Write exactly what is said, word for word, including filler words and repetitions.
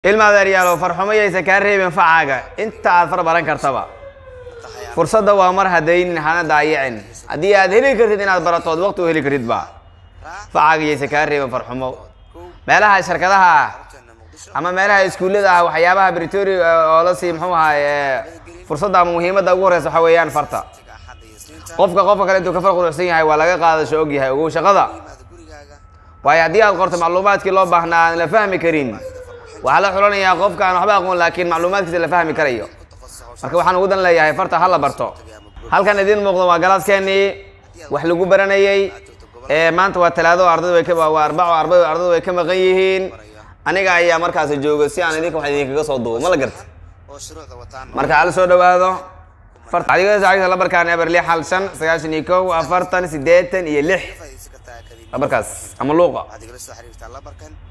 ilma daryaalo farxumayaysa ka reebin facaaga inta aad far baran kartaba fursada waa mar hadayn hana daayicin hadii aad heli kartid inaad barato waqti u heli kartid ba facaagaysa ka reebin farxumo meelaha shirkadaha ama meelaha iskuulada waxyaabaha Pretoria oo la sii muxuu ahaa fursada muhiimada ugu horeysa waxa weeyaan farta qofka qofka kale intuu ka farqulsan yahay waa laga qaadasho og yahay ugu shaqada way hadii aad qorto macluumaadkii loo baahnaa la fahmi karin waxa la xulanayaa qofka aan waxba aqoon laakiin macluumaadkiisa la fahmi karayo marka waxaan ugu dan leeyahay farta hal la barto halkan idin muuqdo waa galaaskeeni wax lagu baranayay ee maanta waa talaado ardaydu way ka waa arbaco ardaydu ardaydu way ka maqan yihiin aniga ayaa markaas joogo si aan idinka wax idinkaga soo duubo ma la gartay marka hal soo dhawaado farta adiga saacada la barkaan eber lix hal shan sagaashan iyo kow afartan sideetan iyo lix barkaas ama luuqa